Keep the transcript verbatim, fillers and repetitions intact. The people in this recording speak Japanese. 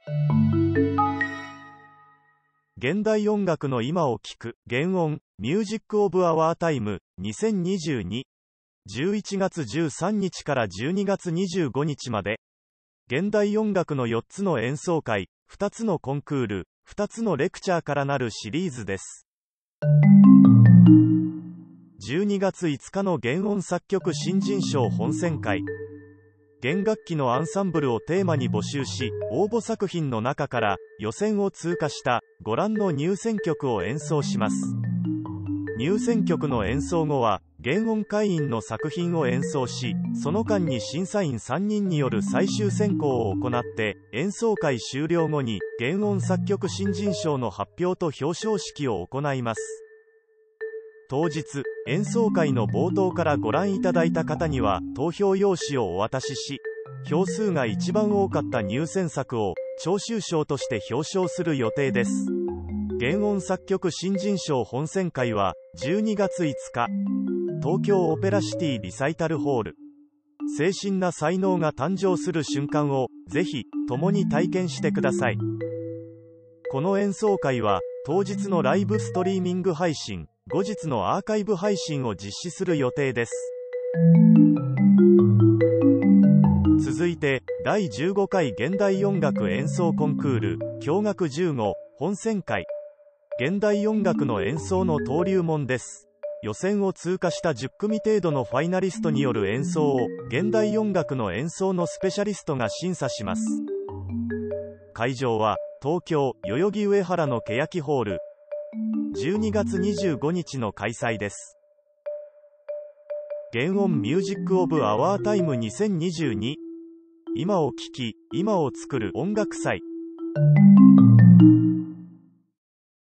現代音楽の今を聴く、原音、ミュージックオブアワータイム、にせんにじゅうに、じゅういちがつじゅうさんにちからじゅうにがつにじゅうごにちまで、現代音楽のよっつの演奏会、ふたつのコンクール、ふたつのレクチャーからなるシリーズです。じゅうにがついつかの原音作曲新人賞本選会。弦楽器のアンサンブルをテーマに募集し、応募作品の中から予選を通過したご覧の入選曲を演奏します。入選曲の演奏後は原音会員の作品を演奏し、その間に審査員さんにんによる最終選考を行って、演奏会終了後に原音作曲新人賞の発表と表彰式を行います。当日、演奏会の冒頭からご覧いただいた方には投票用紙をお渡しし、票数が一番多かった入選作を聴衆賞として表彰する予定です。原音作曲新人賞本選会はじゅうにがついつか、東京オペラシティリサイタルホール。清新な才能が誕生する瞬間をぜひ共に体験してください。この演奏会は当日のライブストリーミング配信、後日のアーカイブ配信を実施する予定です。続いてだいじゅうごかい現代音楽演奏コンクール共学じゅうご本選会。現代音楽の演奏の登竜門です。予選を通過したじゅっくみ程度のファイナリストによる演奏を現代音楽の演奏のスペシャリストが審査します。会場は東京代々木上原の欅ホール。じゅうにがつにじゅうごにちの開催です。原音ミュージックオブアワータイムにせんにじゅうに。今を聴き、今を作る音楽祭。